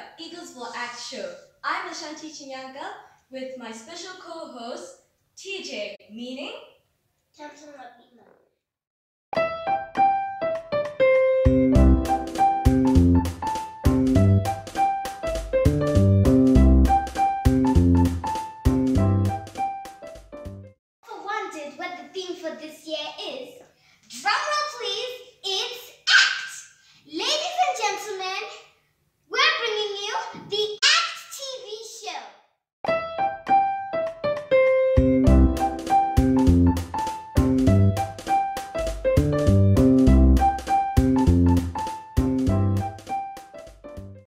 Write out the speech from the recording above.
Eagles Will Act show. I'm Ashanti Chinyanka with my special co-host TJ, meaning Thompson Lapina.